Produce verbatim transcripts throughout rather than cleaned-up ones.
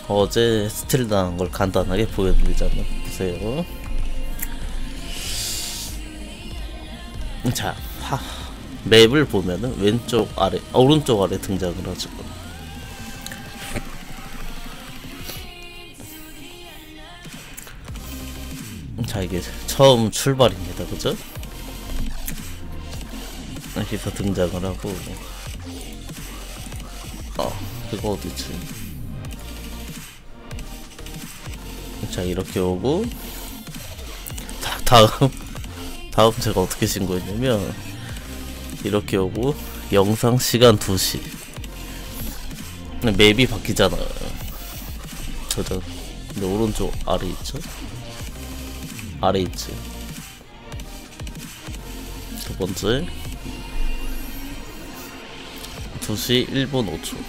어제 스틸 당한 걸 간단하게 보여드리자면 보세요. 자, 하, 맵을 보면은 왼쪽 아래, 오른쪽 아래 등장을 하죠. 자, 이게 처음 출발입니다, 그죠? 여기서 등장을 하고, 어, 이거 어디지? 자, 이렇게 오고, 다, 다음, 다음 제가 어떻게 신고했냐면, 이렇게 오고, 영상 시간 두 시. 맵이 바뀌잖아요. 그죠? 근데 오른쪽 아래 있죠? 아래 있지. 두 번째, 두 시 일 분 오 초.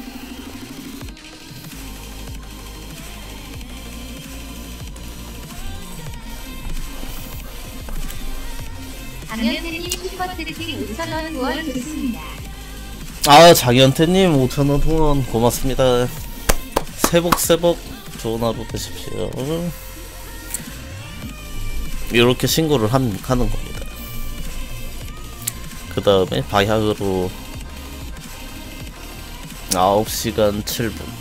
장현태님 슈퍼채팅 오천 원 후원 좋습니다. 아, 장현태님 오천 원 후원 고맙습니다. 새복 새복 좋은 하루 되십시오. 이렇게 신고를 한, 하는 겁니다. 그 다음에 바야흐로 아홉 시간 칠 분.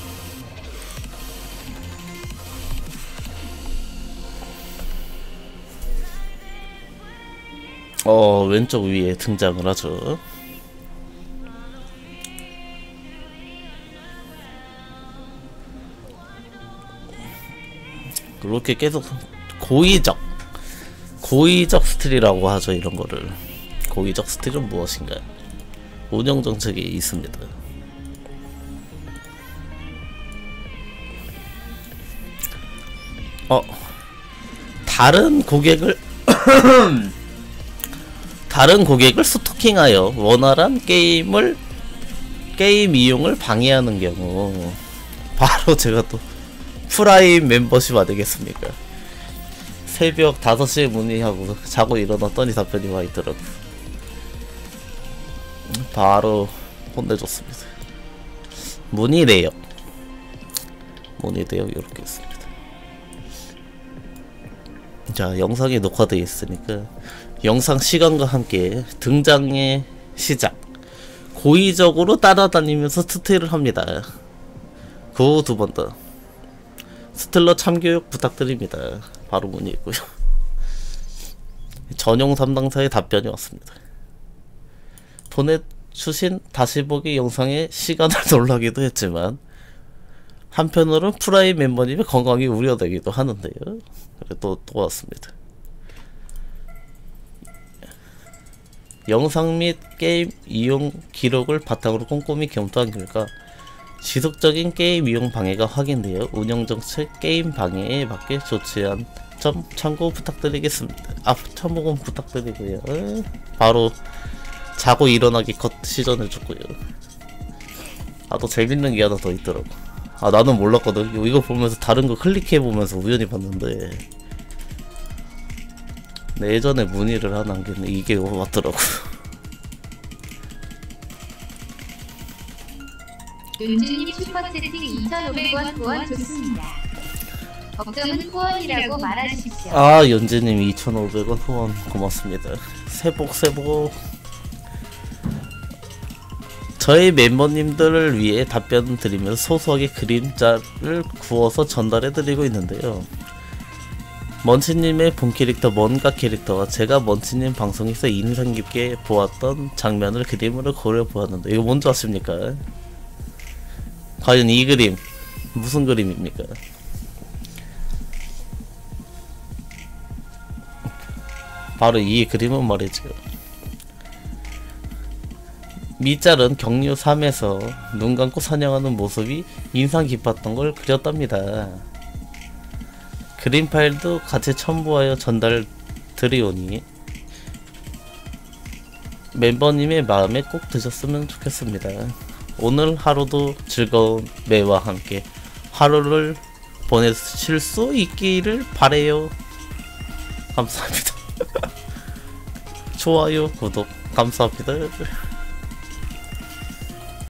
어, 왼쪽 위에 등장을 하죠. 그렇게 계속 고의적 고의적 스틸이라고 하죠. 이런 거를. 고의적 스틸은 무엇인가요? 운영 정책이 있습니다. 어, 다른 고객을 다른 고객을 스토킹하여 원활한 게임을 게임 이용을 방해하는 경우, 바로 제가 또 프라임 멤버십 아니겠습니까? 새벽 다섯 시에 문의하고 자고 일어났더니 답변이 와 있더라고. 바로 혼내줬습니다. 문의 내역 문의 내역 이렇게 있습니다. 자, 영상이 녹화되어 있으니까 영상 시간과 함께 등장의 시작. 고의적으로 따라다니면서 스틸을 합니다. 그 후 두 번 더. 스틸러 참교육 부탁드립니다. 바로 문의했고요. 전용 담당자의 답변이 왔습니다. 보내주신 다시 보기 영상의 시간을 놀라기도 했지만 한편으로는 프라임 멤버님의 건강이 우려되기도 하는데요. 또, 또 왔습니다. 영상 및 게임 이용 기록을 바탕으로 꼼꼼히 검토한 결과 지속적인 게임 이용 방해가 확인되어 운영정책 게임 방해에 맞게 조치한 점 참고 부탁드리겠습니다. 아, 참고 부탁드리고요. 바로 자고 일어나기 컷 시전해줬고요. 아, 또 재밌는 게 하나 더 있더라고. 아, 나는 몰랐거든. 이거 보면서 다른 거 클릭해보면서 우연히 봤는데 네, 예전에 문의를 하나 남겼는데 이게 왔더라고. 윤주님 슈퍼채팅 이천오백 원 후원 좋습니다. 걱정은 후원이라고 말하십시오. 아, 연재님 이천오백 원 후원 고맙습니다. 새복 새복. 저희 멤버님들을 위해 답변 드리면서 소소하게 그림자를 구워서 전달해 드리고 있는데요. 먼치님의 본 캐릭터 뭔가 캐릭터와 제가 먼치님 방송에서 인상 깊게 보았던 장면을 그림으로 그려 보았는데 이거 뭔지 아십니까? 과연 이 그림 무슨 그림입니까? 바로 이 그림은 말이죠. 미짤은 격류 삼에서 눈 감고 사냥하는 모습이 인상 깊었던 걸 그렸답니다. 그림 파일도 같이 첨부하여 전달 드리오니 멤버님의 마음에 꼭 드셨으면 좋겠습니다. 오늘 하루도 즐거운 매와 함께 하루를 보내실 수 있기를 바래요. 감사합니다. 좋아요, 구독 감사합니다.